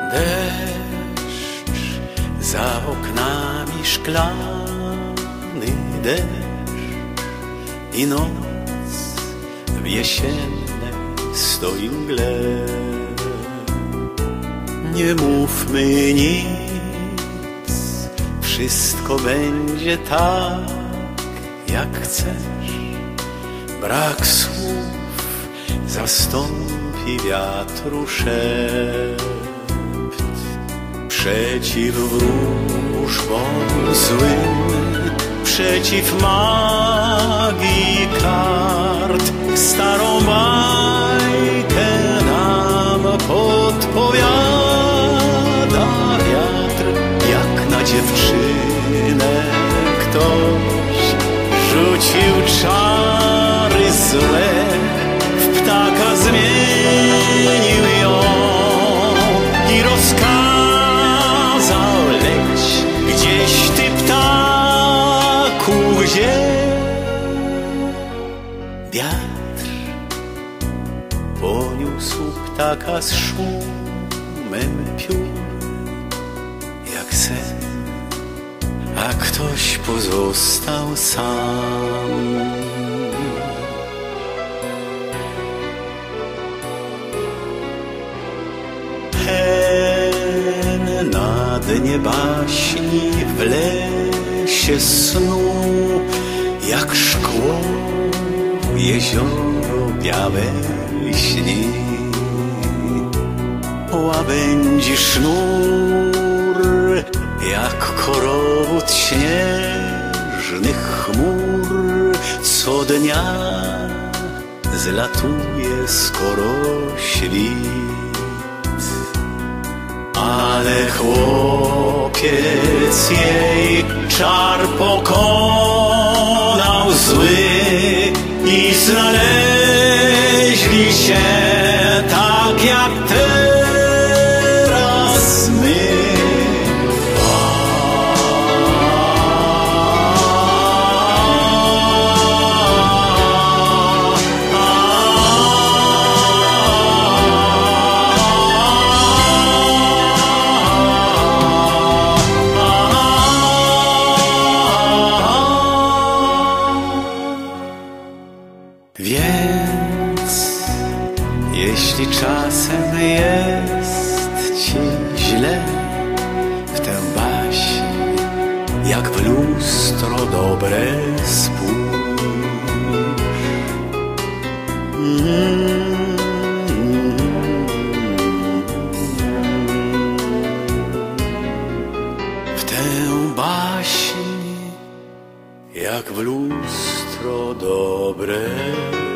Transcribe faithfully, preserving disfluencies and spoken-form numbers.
Deszcz, za oknami szklany deszcz i noc w jesiennej stoi mgle. Nie mówmy nic, wszystko będzie tak, jak chcesz. Brak słów zastąpi wiatru szept. Przeciw wróżbom złym, przeciw magii kart, starą bajkę nam podpowiada wiatr. Jak na dziewczynę ktoś rzucił czary złe, w ptaka zmienił ją i rozkazał: leć gdzieś ty, ptaku, gdzie? Wiatr poniósł ptaka z szumem piór jak sen, a ktoś pozostał sam. Hen na dnie baśni w lesie snu, jak szkło jezioro białe śni. Łabędzi sznur, jak korowód śnieżnych chmur, co dnia zlatuje skoro świt. Ale chłopiec jej czar pokonał zły i znaleźli się tak jak teraz my. Więc jeśli czasem jest ci źle, w tę baśń jak w lustro dobre spójrz. W tę baśń jak w lustro dobre